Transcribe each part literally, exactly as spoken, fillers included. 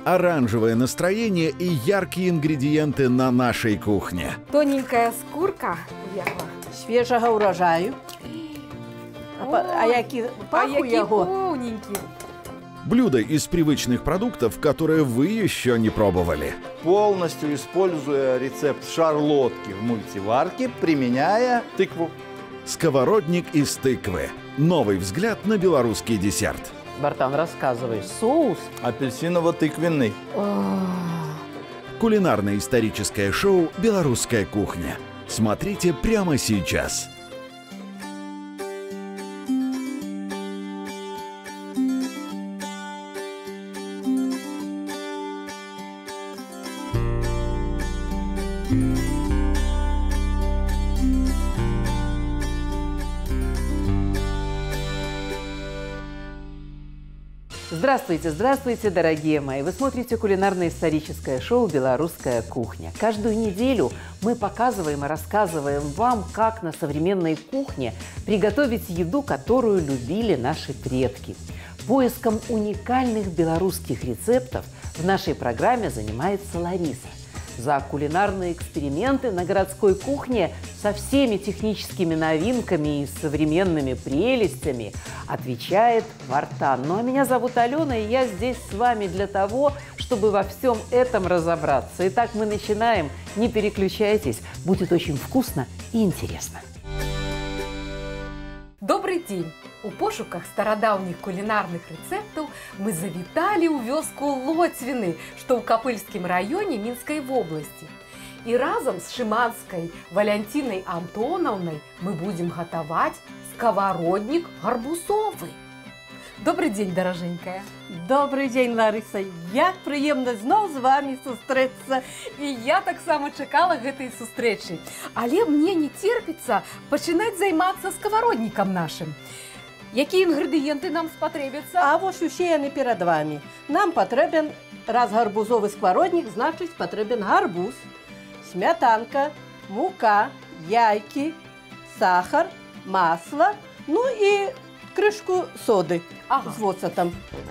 Оранжевое настроение и яркие ингредиенты на нашей кухне. Тоненькая скурка. Свежего урожаю. А, а які паху його. Блюдо из привычных продуктов, которые вы еще не пробовали. Полностью используя рецепт шарлотки в мультиварке, применяя тыкву. Сковородник из тыквы. Новый взгляд на белорусский десерт. Вартан, рассказывай. Соус? Апельсиново-тыквенный. Кулинарно-историческое шоу «Белорусская кухня». Смотрите прямо сейчас. Здравствуйте, здравствуйте, дорогие мои! Вы смотрите кулинарно-историческое шоу «Белорусская кухня». Каждую неделю мы показываем и рассказываем вам, как на современной кухне приготовить еду, которую любили наши предки. Поиском уникальных белорусских рецептов в нашей программе занимается Лариса. За кулинарные эксперименты на городской кухне со всеми техническими новинками и современными прелестями отвечает Вартан. Ну а меня зовут Алена, и я здесь с вами для того, чтобы во всем этом разобраться. Итак, мы начинаем. Не переключайтесь, будет очень вкусно и интересно. Добрый день! У пошуках стародаўніх кулінарных рэцэптаў мы завіталі ў вёску Лоцвіны, што ў Капыльскім раёне Мінскай вобласці. І разам з шыманскай Валянцінай Антонаўнай мы будзем гатаваць сковороднік гарбузовы. Добрый день, дороженькая. Добрый день, Лариса. Як приємно знов з вами зустріться. І я так само чекала гэтай сустрэчы. Але мне не терпіцца пачынаць займацца сковороднікам нашим. Якія інгрэдыенты нам спатрэбяцца? А вось усе яны перад вами. Нам патрэбен, раз гарбузовы сковороднік, значыць патрэбен гарбуз, смятанка, мука, яйкі, сахар, масло, ну и крышку соды ага. с воцетом.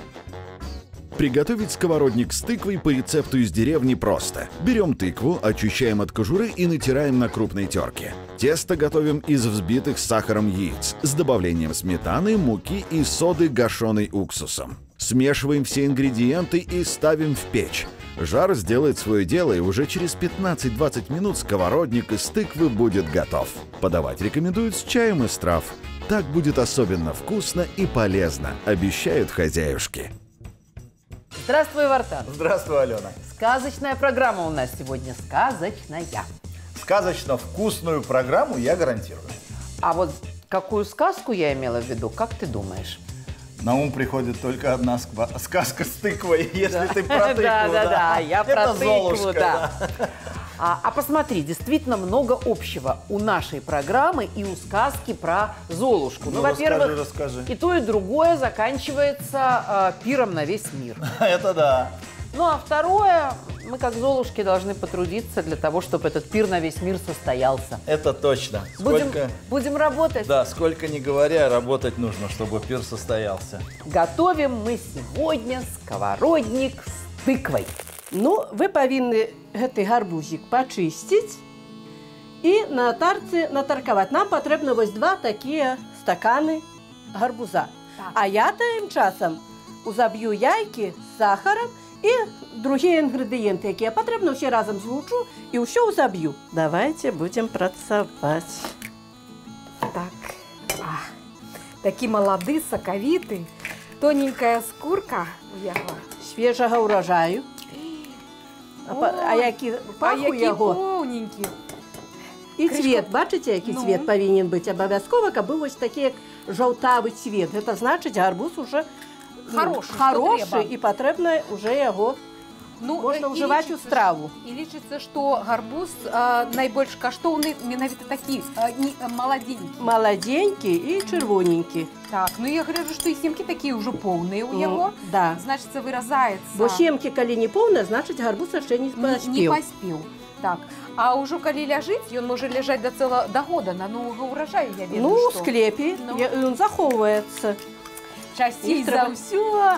Приготовить сковородник с тыквой по рецепту из деревни просто. Берем тыкву, очищаем от кожуры и натираем на крупной терке. Тесто готовим из взбитых с сахаром яиц с добавлением сметаны, муки и соды, гашеной уксусом. Смешиваем все ингредиенты и ставим в печь. Жар сделает свое дело, и уже через пятнадцать-двадцать минут сковородник из тыквы будет готов. Подавать рекомендуют с чаем из трав. Так будет особенно вкусно и полезно, обещают хозяюшки. Здравствуй, Вартан. Здравствуй, Алена. Сказочная программа у нас сегодня. Сказочная. Сказочно вкусную программу я гарантирую. А вот какую сказку я имела в виду, как ты думаешь? На ум приходит только одна сказка с тыквой, если ты про тыкву. Да, да, да, я про тыкву, да. А, а посмотри, действительно много общего у нашей программы и у сказки про Золушку. Ну, ну во-первых, расскажи. и то, и другое заканчивается э, пиром на весь мир. Это да. Ну а второе, мы как Золушки должны потрудиться для того, чтобы этот пир на весь мир состоялся. Это точно. Будем, Сколько... будем работать. Да, сколько ни говоря, работать нужно, чтобы пир состоялся. Готовим мы сегодня сковородник с тыквой. Ну, вы павінны гэты гарбузик пачысціць і на тарцы натаркаваць. Нам патрэбна вось два такія стаканы гарбуза. Так. А я тым часам узаб'ю яйкі з сахарам і другія інгрэдыенты, якія патрэбна, ўсе разам злучу і ўсё узаб'ю. Давайте будем працаваць. Так, а, такі малады, сакавіты, тоненькая скурка у яго. Свежага ўражаю. А, а які паху яго. Поўненькі. І Крышку... цвет, бачыце, які ну. цвет павінен быць абавязкова, каб быў вось такі жаўтавы цвет. Гэта значыць, гарбуз уже Хороший, хороший і патрэбна уже яго ну, можна ўжываць у страву. І лічыцца, што гарбуз а, найбольш каштоўны менавіта такі а, не, маладзенькі. Маладзенькі і чырвоненькі. Так, ну я гляджу, што і семкі такія ўжо поўныя ў яго. Mm, да. Значыцца, выразаецца. Бо семкі, калі не поўная, значыць, гарбуз яшчэ не паспеў. Не паспеў. Так. А ўжо калі ляжыць, ён можа ляжаць да цела да года, на новага ўражаю, я ведаю, ну, што. у склепе ну. ён захоўваецца. Часцей за ўсё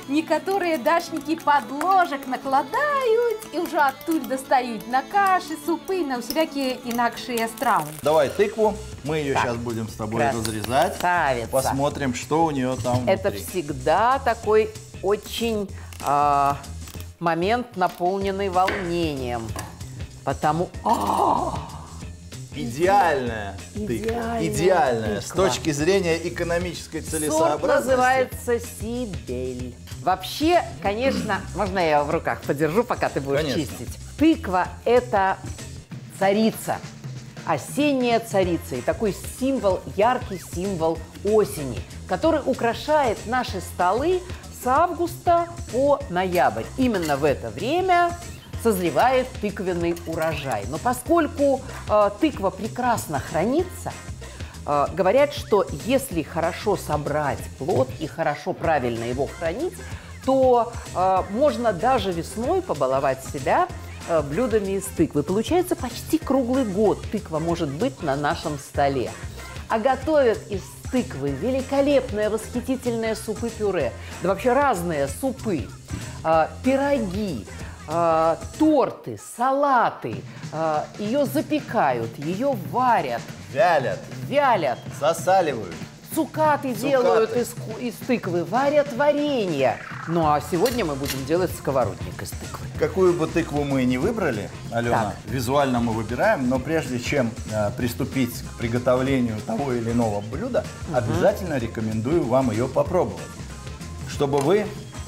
Некоторые дачники подложек накладают и уже оттуда достают на каши, супы, на всякие инакшие стравы. Давай тыкву, мы ее Так. сейчас будем с тобой Красавица. разрезать. Посмотрим, что у нее там внутри. Это всегда такой очень а, момент, наполненный волнением. Потому... А, Идеальная тыква. Идеальная Идеальная. С тыква. точки зрения экономической сорт целесообразности. называется Сибель. Вообще, конечно, можно я в руках подержу, пока ты будешь Конечно. чистить. Тыква – это царица, осенняя царица. И такой символ, яркий символ осени, который украшает наши столы с августа по ноябрь. Именно в это время созревает тыквенный урожай. Но поскольку э, тыква прекрасно хранится, э, говорят, что если хорошо собрать плод и хорошо, правильно его хранить, то э, можно даже весной побаловать себя э, блюдами из тыквы. Получается, почти круглый год тыква может быть на нашем столе. А готовят из тыквы великолепные, восхитительные супы-пюре, да вообще разные супы, э, пироги, э, торты, салаты. Э, ее запекают, ее варят, Вялят, вялят. засаливают. Цукаты, Цукаты. делают из, ку- из тыквы, варят варенье. Ну а сегодня мы будем делать сковородник из тыквы. Какую бы тыкву мы ни выбрали, Алена, визуально мы выбираем, но прежде чем э, приступить к приготовлению того или иного блюда, обязательно рекомендую вам ее попробовать, чтобы вы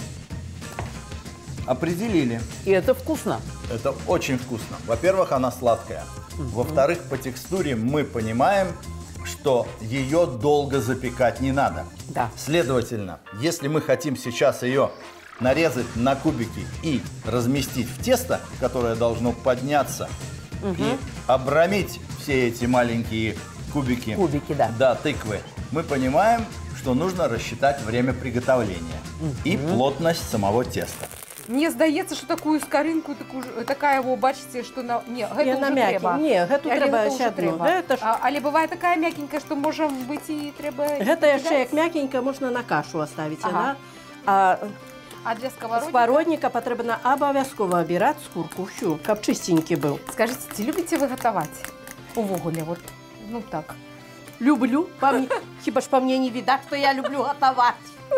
определили. И это вкусно. Это очень вкусно. Во-первых, она сладкая. Во-вторых, по текстуре мы понимаем, что ее долго запекать не надо. Да. Следовательно, если мы хотим сейчас ее нарезать на кубики и разместить в тесто, которое должно подняться и обрамить все эти маленькие кубики, Кубики, да. да, тыквы, мы понимаем, что нужно рассчитать время приготовления и плотность самого теста. Мне здається, що таку скоринку, таку ж, така його, бачите, що на... Ні, Ні, гету на вже м'який. треба. Ні, гету Але треба гету ще вже одну. треба. Гету ж- А, але буває така м'якенька, що може бути і треба... Гэта яшчэ кидати. як мякенька можна на кашу оставить. Ага. А А для сковородника? сковородника патрэбна абавязкова абіраць скурку всю, каб чистенький быў. Скажите, ці любите вы готовать? Увогуле, вот, ну так. Люблю. По мне, хіба ж по мне не видать, что я люблю готовать.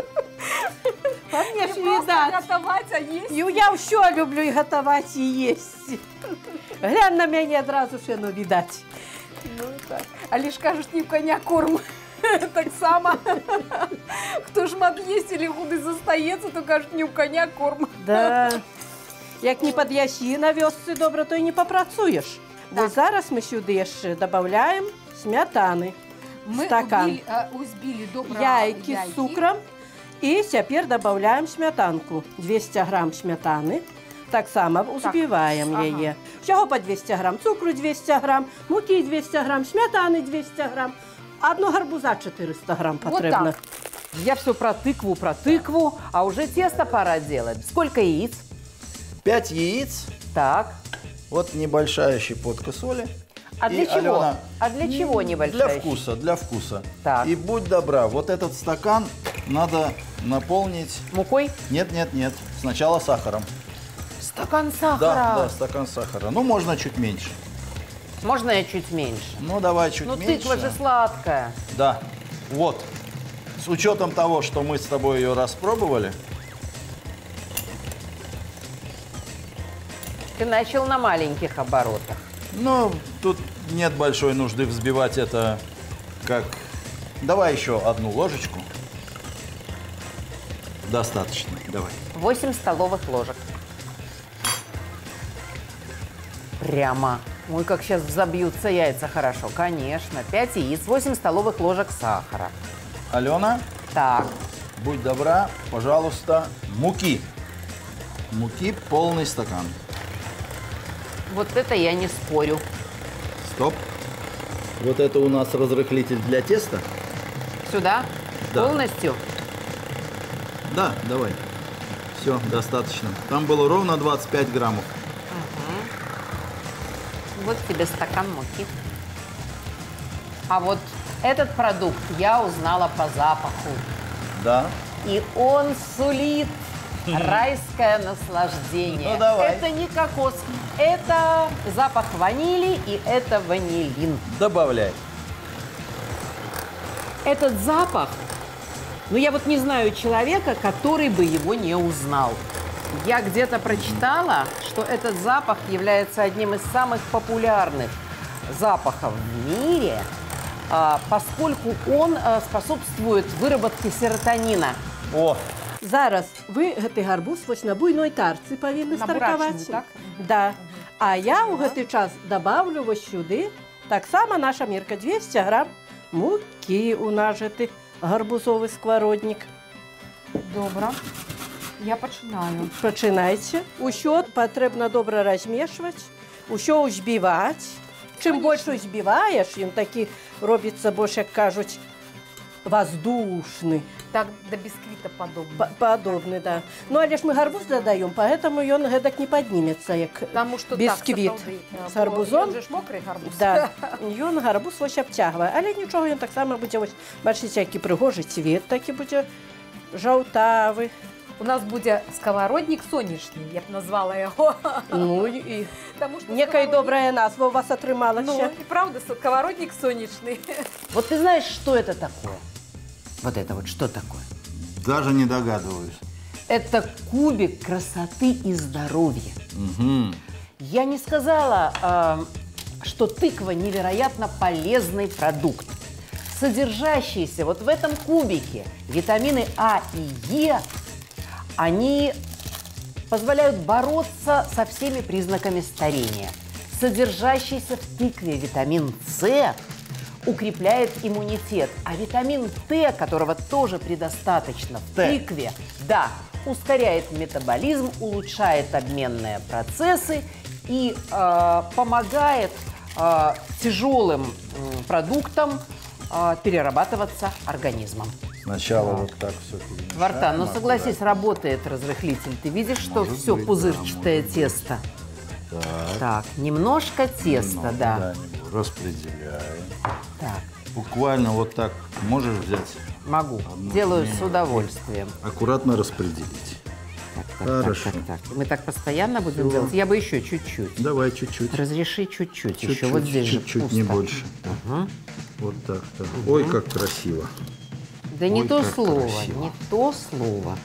По мне ж Не просто видать. готовать, а есть. І я все люблю і готовать, і їсти. Глянь на мене одразу ще, ну, видать. Ну так. Але ж кажуть, ні в коня корм. Так само. Хто шмат їсть или худи застається, то кажуть, ні в коня корм. Да. Як не под'ясі на вёсцы добра, то і не попрацуєш. Так. Ось зараз ми сюди ще додаємо сметани. Ми Стакан. убили, а, узбили добре Яйки з цукром. І тепер додаємо сметанку. двісті грам сметани. Так само узбиваємо ага. її. Всього по двісті грам цукру, двісті грам, муки двісті грам, сметани двісті грам. Одну гарбуза чотириста грам Вот потрібно. так. Я все про тыкву, про тыкву, а уже тесто пора делать. Сколько яиц? пять яиц, Так. вот небольшая щепотка соли. А для И, чего? Алена, А для чего небольшая? Для вкуса, для вкуса. Так. И будь добра, вот этот стакан надо наполнить... Мукой? Нет, нет, нет. Сначала сахаром. Стакан сахара. Да, да, стакан сахара. Ну, можно чуть меньше. Можно я чуть меньше? Ну, давай чуть Ну, меньше. тыква же сладкая. Да. Вот. С учетом того, что мы с тобой ее распробовали, Ты начал на маленьких оборотах. ну, тут нет большой нужды взбивать это как... Давай еще одну ложечку. Достаточно. Давай. восемь столовых ложек. Прямо. Ой, как сейчас взобьются яйца хорошо. Конечно. пять яиц, восемь столовых ложек сахара. Алена, Так. будь добра, пожалуйста, муки. Муки полный стакан. Вот это я не спорю. Стоп. Вот это у нас разрыхлитель для теста. Сюда? Да. Полностью? Да, давай. Все, достаточно. Там было ровно двадцать пять граммов. Вот тебе стакан муки. А вот этот продукт я узнала по запаху. Да. И он сулит райское наслаждение. Ну, давай. Это не кокос, это запах ванили и это ванилин. Добавляй. Этот запах, ну я вот не знаю человека, который бы его не узнал. Я где-то прочитала, что этот запах является одним из самых популярных запахов в мире, а, поскольку он а, способствует выработке серотонина. О, Зараз вы гэты гарбуз вось на буйной тарцы павінны На стартаваць. бурачную, так? Да. А я ў гэты час добавлю вось сюды таксама наша мерка двести грамм мукі у наш гэты гарбузовы сковороднік. Добра. Я пачынаю. Пачынайце. Усё патрэбна добра размешваць, усё узбіваць. Чым больш узбіваеш, ён такі робіцца больш, як кажуць, воздушны. Так, до бісквіта падобна. Па- Падобны, да. Ну, але ж мы гарбуз дадаем, поэтому ён гэтак не паднімецца, як Таму што бісквіт. так, З гарбузом? Ён же ж мокрый гарбуз. Да, ён гарбуз вось абцягвае, але нічого, ён таксама будзе, вось, бачыце, які прыгожы цвет, такі будзе жаўтавы. У нас будзе сковороднік сонечны, я б назвала яго. Ну, і Таму што некая сковороднік- добрая назва у вас Ну, атрымалася. і правда, сковородник сонечный. Вот ты знаешь, что это такое? Вот это вот что такое? даже не догадываюсь. Это кубик красоты и здоровья. Угу. Я не сказала, э, что тыква невероятно полезный продукт. Содержащиеся вот в этом кубике витамины А и Е, они позволяют бороться со всеми признаками старения. Содержащийся в тыкве витамин С укрепляет иммунитет, а витамин Т, которого тоже предостаточно в Т. тыкве, да, ускоряет метаболизм, улучшает обменные процессы и э, помогает э, тяжелым м, продуктам э, перерабатываться организмом. Сначала вот так все перемешаем. Вартан, ну согласись, работает разрыхлитель. Ты видишь, что Может все быть, пузырчатое да, может тесто? Так, Так, немножко теста, немного, да. немного распределяем. Так, Буквально вот так можешь взять, могу. Одну Делаю минуту. с удовольствием. аккуратно распределить. Так, так, Хорошо. так, так, так. Мы так постоянно будем делать? Я бы еще чуть-чуть. Давай чуть-чуть. Разреши чуть-чуть. Еще Чуть-чуть, вот здесь же чуть-чуть, пусто. не больше. Мгм. Вот так. так. Ой, как красиво. Да не Ой, то как слово, красиво. не то слово.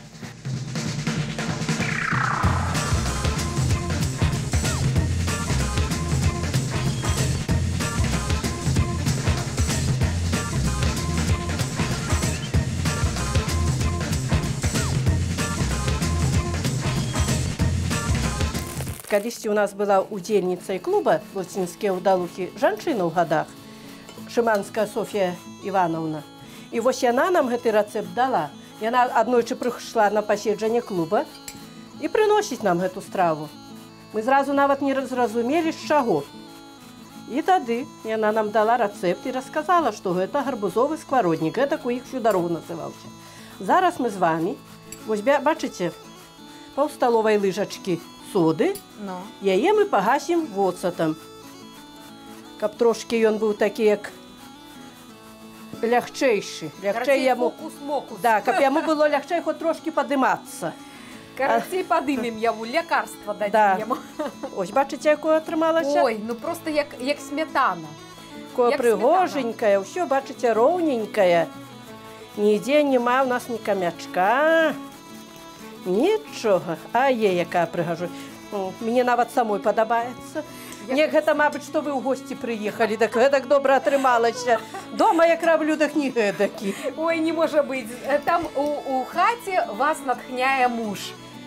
Калісьці у нас была удзельніцай клуба «Лоцінскія ўдалухі» жанчына ў гадах, Шыманская Софья Ивановна. І вось яна нам гэты рэцэпт дала. Яна аднойчы прыйшла на паседжанне клуба і прыносіць нам гэту страву. Мы зразу нават не зразумелі, з чаго. І тады яна нам дала рэцэпт і расказала, што гэта гарбузовы сковороднік, гэтак у іх всю дарогу называўся. Зараз мы з вамі, вось бя- бачыце, паўсталовай лыжачкі соды, Ну. яе мы пагасім воцатам. Каб трошкі ён быў такі, як лягчэйшы. Лягчэй яму... Фокус-мокус. Да, каб яму было лягчэй хоць трошкі падымацца. Карацей, падымем яму, лякарства Да. дадзім яму. Ось, бачыце, якое атрымалася? Ой, ну просто як, як смятана. Такое як прыгоженькае, ўсё, бачыце, роўненькае. Нідзе няма ў нас ні камячка, нічога. А е, якая прыгажу. Мне нават самой падабаецца. Не, гэта, мабыць, што вы ў госці прыехалі, так гэтак добра атрымалася. Дома як раблю, так не гэтакі. Ой, не можа быць. Там у, у хаце вас натхняе муж.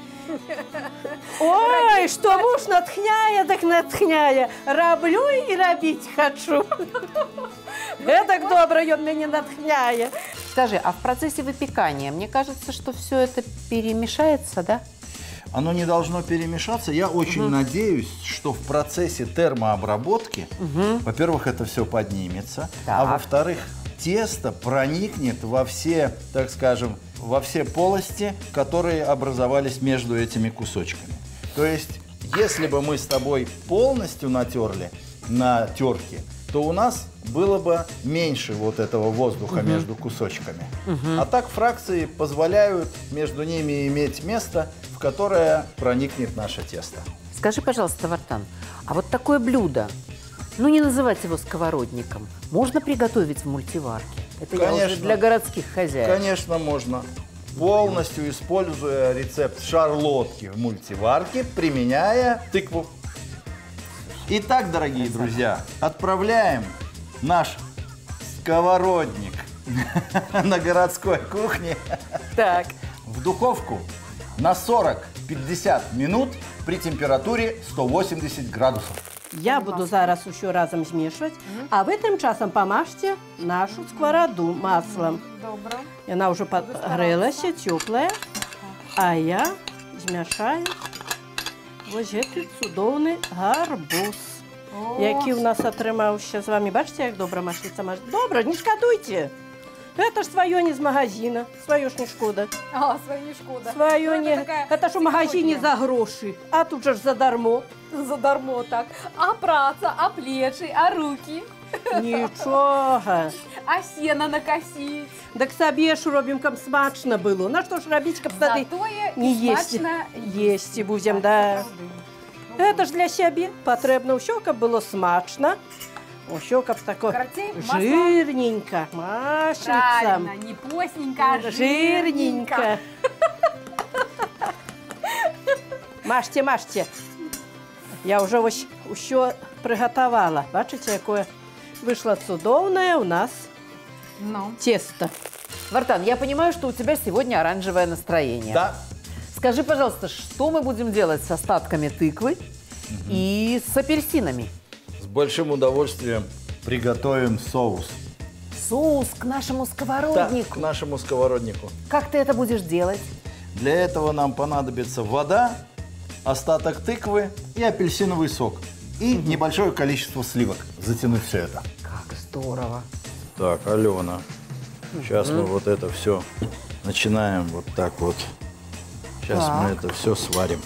Ой, што муж натхняе, так натхняе. Раблю і рабіць хачу. Гэтак добра ён мяне натхняе. Скажи, а в процессе выпекания, мне кажется, что все это перемешается, да? Оно не должно перемешаться. Я очень надеюсь, что в процессе термообработки, во-первых, это все поднимется, а Так. во-вторых, тесто проникнет во все, так скажем, во все полости, которые образовались между этими кусочками. То есть, если бы мы с тобой полностью натерли на терке, то у нас было бы меньше вот этого воздуха угу. между кусочками. Угу. А так фракции позволяют между ними иметь место, в которое проникнет наше тесто. Скажи, пожалуйста, Вартан, а вот такое блюдо, ну не называть его сковородником, можно приготовить в мультиварке? Это Конечно. Я уже для городских хозяев. Конечно, можно. Полностью используя рецепт шарлотки в мультиварке, применяя тыкву. Итак, дорогие друзья, отправляем наш сковородник на городской кухне так. в духовку на сорок-пятьдесят минут при температуре сто восемьдесят градусов. Я буду зараз еще разом смешивать, а в этом часом помажьте нашу сковороду маслом. Добро. И она уже подгрелась, теплая, а я змешаю ось этот цудовний гарбуз, який у нас отримався з вами. Бачите, як добре маслица мажет? Добре, не шкодуйте. Это ж свое не з магазина, свое ж не шкода. А, свое не шкода. Свое не. Это ж в магазине за гроши, а тут же ж задармо. Задармо так. А праца, а плечи, а руки. Нічого. А сено накосить. Так собі ж робимо, каб смачно було. На що ж робити, каб сади не їсти. Їсти будемо, да. Это ж для себе потрібно все, каб було смачно. Все, каб тако жирненько, маслицем. Правильно, не постненько, а жирненько. Мажьте, мажьте. Я уже ось все приготовила. Бачите, яке вышло цудовное у нас no. тесто. Вартан, я понимаю, что у тебя сегодня оранжевое настроение. Да. Скажи, пожалуйста, что мы будем делать с остатками тыквы угу. и с апельсинами? С большим удовольствием приготовим соус. Соус к нашему сковороднику? Да, к нашему сковороднику. Как ты это будешь делать? Для этого нам понадобится вода, остаток тыквы и апельсиновый сок. И угу. небольшое количество сливок. Затянуть все это. Как здорово. Так, Алена, угу. сейчас мы вот это все начинаем вот так вот. Сейчас так. мы это все сварим.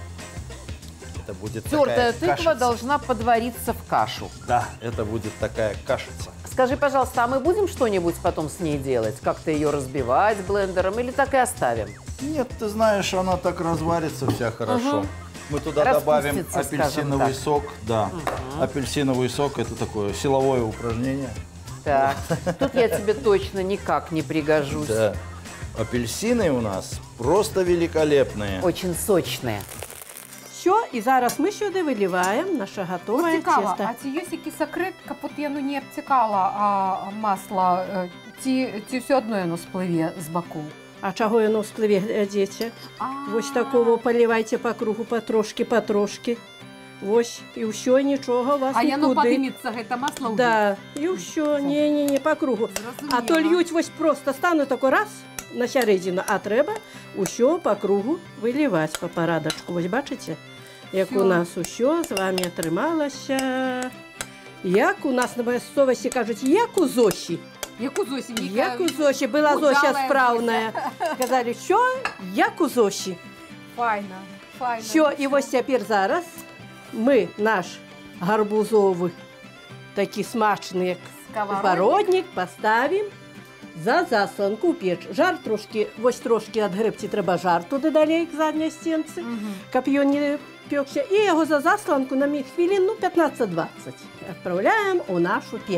Это будет Тертая такая тыква кашица. должна подвариться в кашу. Да, это будет такая кашица. Скажи, пожалуйста, а мы будем что-нибудь потом с ней делать? Как-то ее разбивать блендером или так и оставим? Нет, ты знаешь, она так разварится вся хорошо. Угу. Мы туда добавим апельсиновый сок. Да, угу. апельсиновый сок – это такое силовое упражнение. Так, тут я тебе точно никак не пригожусь. Да, апельсины у нас просто великолепные. Очень сочные. Все, і зараз ми сюди виливаємо наше готове Цікаво, тісто. а ці є який секрет, капот я ну не обтікала а, масло, ці, ці все одно воно спливе з боку? А чого воно вспливе, глядите? Ось такого поливайте по кругу, потрошки, потрошки. Ось, і все, нічого у вас а нікуди. А яно подиметься, це масло вбить? Да, і все, ні-ні-ні, по кругу. Зрозуміло. А то льють ось просто, стану тако раз на середину, а треба усе по кругу виливати по парадочку. Ось бачите, як Всё. у нас усе з вами отрималося. Як у нас на місцевості кажуть, як у Зоші. Як у Зосі. Як у Зоші, була Зося справна. Казали, що як у Зоші. Файно, файно. Що, і ось тепер зараз ми наш гарбузовий, такий смачний, як сковородник, поставимо за засланку в печ. Жар трошки, ось трошки від грибці треба жар туди далі, як задній стінці, угу. Щоб його не пекся. І його за засланку на хвилин, ну, п'ятнадцять-двадцять відправляємо у нашу печ.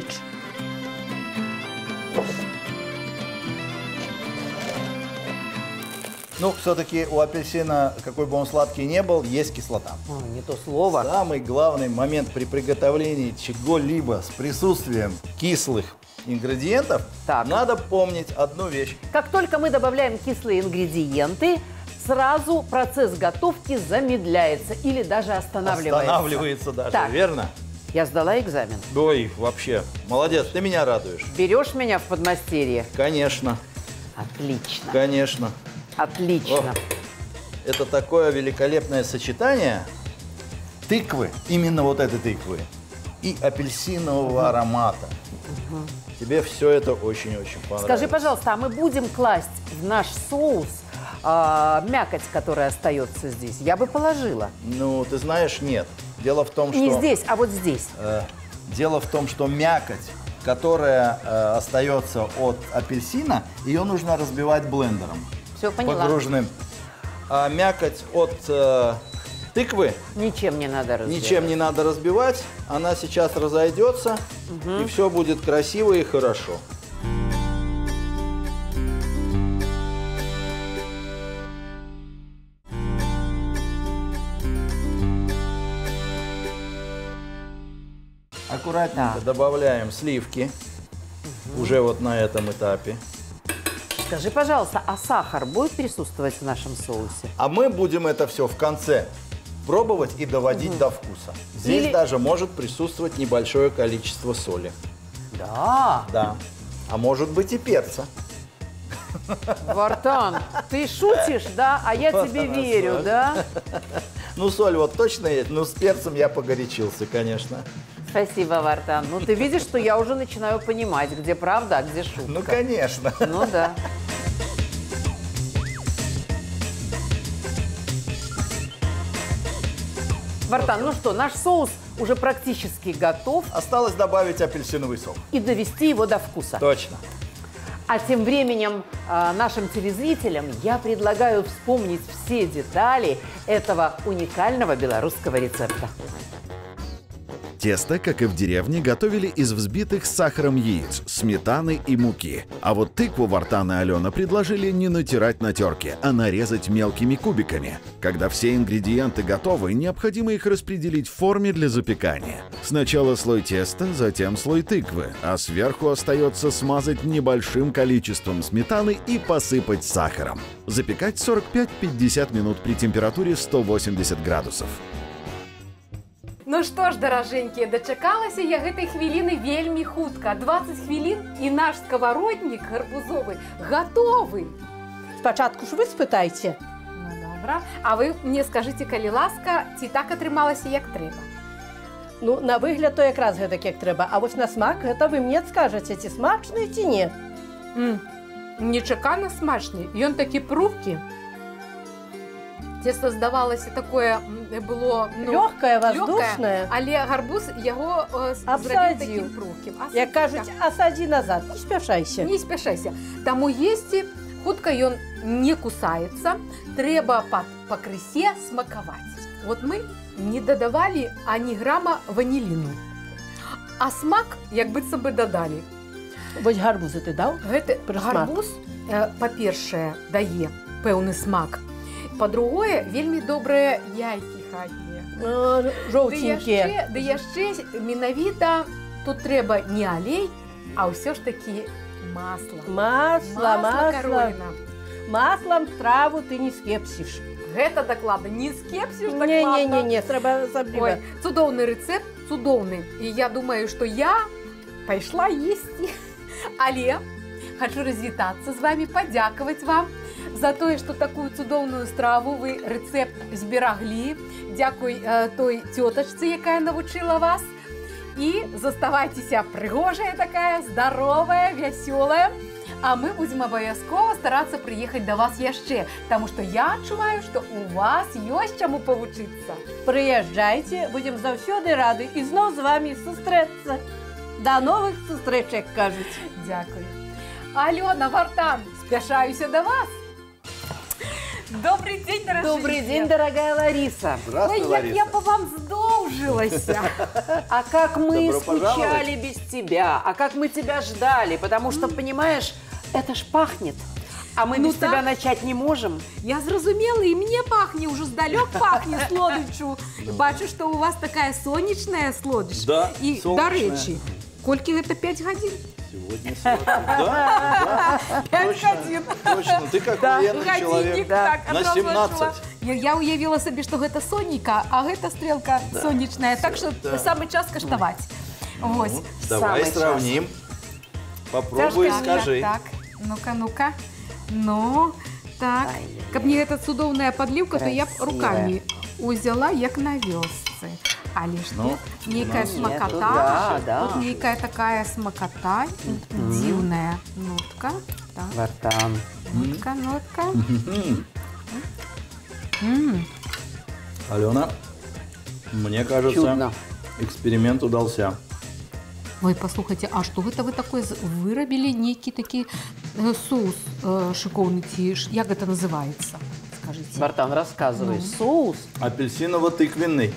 Ну, все-таки у апельсина, какой бы он сладкий не был, есть кислота. О, не то слово. Самый главный момент при приготовлении чего-либо с присутствием кислых ингредиентов, так. надо помнить одну вещь. Как только мы добавляем кислые ингредиенты, сразу процесс готовки замедляется или даже останавливается. Останавливается даже, так. верно? Я сдала экзамен. Ой, вообще, молодец, ты меня радуешь. Берешь меня в подмастерье? Конечно. Отлично. Конечно. Отлично. О, это такое великолепное сочетание тыквы, именно вот этой тыквы, и апельсинового угу. аромата. Угу. Тебе все это очень-очень понравилось. Скажи, пожалуйста, а мы будем класть в наш соус а, мякоть, которая остается здесь? Я бы положила. Ну, ты знаешь, нет. Дело в том, что... Не здесь, а вот здесь. Э, Дело в том, что мякоть, которая э, остается от апельсина, ее нужно разбивать блендером. Все, поняла. Погруженным. А мякоть от э, тыквы Ничем не надо разбивать. ничем не надо разбивать. Она сейчас разойдется, Угу. и все будет красиво и хорошо. Аккуратненько Так. добавляем сливки. Угу. Уже вот на этом этапе. Скажи, пожалуйста, а сахар будет присутствовать в нашем соусе? А мы будем это все в конце пробовать и доводить угу. до вкуса. Здесь Или... даже может присутствовать небольшое количество соли. Да. Да. А может быть и перца. Вартан, ты шутишь, да? А я Вот тебе она, верю, соль. да? Ну, соль вот точно есть, но с перцем я погорячился, конечно. Спасибо, Вартан. Ну, ты видишь, что я уже начинаю понимать, где правда, а где шутка. Ну, конечно. Ну, да. Вартан, ну что, наш соус уже практически готов. Осталось добавить апельсиновый сок. И довести его до вкуса. Точно. А тем временем э, нашим телезрителям я предлагаю вспомнить все детали этого уникального белорусского рецепта. Тесто, как и в деревне, готовили из взбитых с сахаром яиц, сметаны и муки. А вот тыкву Вартан и Алена предложили не натирать на терке, а нарезать мелкими кубиками. Когда все ингредиенты готовы, необходимо их распределить в форме для запекания. Сначала слой теста, затем слой тыквы, а сверху остается смазать небольшим количеством сметаны и посыпать сахаром. Запекать сорок пять — пятьдесят минут при температуре сто восемьдесят градусов. Ну што ж, даражэнькія, дачакалася я гэтай хвіліны вельмі хутка. дваццаць хвілін і наш сковороднік гарбузовы гатовы. Спачатку ж вы спытайце. Ну, добра. А вы мне скажыце, калі ласка, ці так атрымалася, як трэба? Ну, на выгляд то якраз гэтак як трэба. А вось на смак гэта вы мне скажаце, ці смачны, ці не. М, Нечакана смачны. Ён такі прухкі. Цесто здавалася такое было ну, Лёгкае, лёгкае, воздушнае. але гарбуз яго э, зрабіў Абсадзіў. такім прухкім. Як кажуць, асадзі назад, не спяшайся. Не спяшайся. Таму есці хутка ён не кусаецца, трэба па пакрысе смакаваць. Вот мы не дадавалі ані грама ваніліну. А смак як быццам бы дадалі. Вось гарбузы ты даў? Гэты Прысмак. гарбуз, э, па-першае, дае пэўны смак. Па-другое, вельмі добрыя яйкі хатнія. Э, Ды Жоўценькія. яшчэ, ды яшчэ менавіта тут трэба не алей, а ўсё ж такі масла. Масла, масла. кароліна. Маслам страву ты не скепсіш. Гэта дакладна, не скепсіш дакладна. Не-не-не, трэба асабліва. Ой, цудоўны рэцэпт, цудоўны. І я думаю, што я пайшла есці. Але хочу развітацца з вами, падзякаваць вам за тое, што такую цудоўную страву вы рэцэпт збераглі. Дзякуй э, той цётачцы, якая навучыла вас. І заставайцеся прыгожая такая, здаровая, вясёлая. А мы будзем абавязкова старацца прыехаць да вас яшчэ, таму што я адчуваю, што у вас ёсць чаму павучыцца. Прыязджайце, будзем заўсёды рады і зноў з вами сустрэцца. Да новых сустрэчак, кажуць. Дзякуй. Алёна, Вартан, спяшаюся да вас. Добрый день, дорогие. Добрый день, дорогая Лариса. Здравствуй, Ой, як Лариса. я по вам сдолжилася. А как мы Добро скучали пожаловать. без тебя, а как мы тебя ждали, потому что, понимаешь, это ж пахнет, а мы Ну без тебя так. начать не можем. Я зразумела, і мне пахне, уже здалёк пахне слодычу. Бачу, што у вас такая сонечная слодыч. Да, І, сонечная. дарэчы, колькі гэта пяць гадзін? Сегодня сегодня. Да, да, Пять точно, годин. точно. Ты как Да. военный человек. Гадзіннік, да. так, На адразу семнадцать. адчула. Я, я уявіла сабе, што гэта сонейка, а гэта стрелка сонечная. Так што Да. самы час каштаваць. Вось. Ну, давай Самый сравним. Попробуй, Так, скажи. Так, так. Ну-ка, ну-ка. Ну, так. Ай, Каб мне гэта цудоўная падліўка, то я б Красивая. рукамі узяла, як на вёсцы. Але ж Ну, тут нейкая ну, смакота. тут да, да. Тут нейкая такая смакота дзіўная нотка. Так, Вартан. нотка, нотка. М. М. Алена, мне кажется, Чудно. эксперимент удался. Ой, послухайте, а што гэта вы такое з- вырабілі нейкі такі э, соус э, шыкоўны ці ж- як гэта называецца? Скажите. Бартан, рассказывай. Ну. Соус? Апельсиново-тыквенный.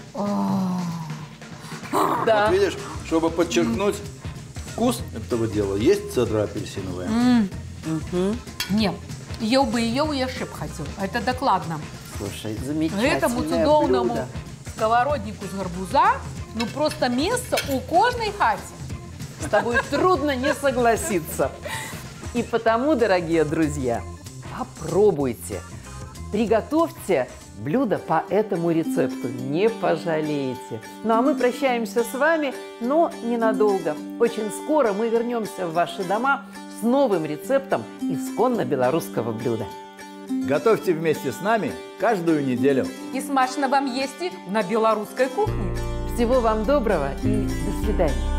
Да. Вот видишь, чтобы подчеркнуть вкус этого дела, есть цедра апельсиновая. Мгм. Не, еў бы і еў, яшчэ б хацеў. Это дакладна. Слушай, замечательное Гэтаму цудоўнаму блюдо. сковороднику з гарбуза, ну просто месца у кожнай хаце. С тобой трудно не согласиться. И потому, дорогие друзья, попробуйте. Приготовьте блюдо по этому рецепту. Не пожалеете. Ну а мы прощаемся с вами, но ненадолго. Очень скоро мы вернемся в ваши дома с новым рецептом исконно белорусского блюда. Готовьте вместе с нами каждую неделю. І смачно вам їсти на білоруській кухні. Всего вам доброго и до свидания.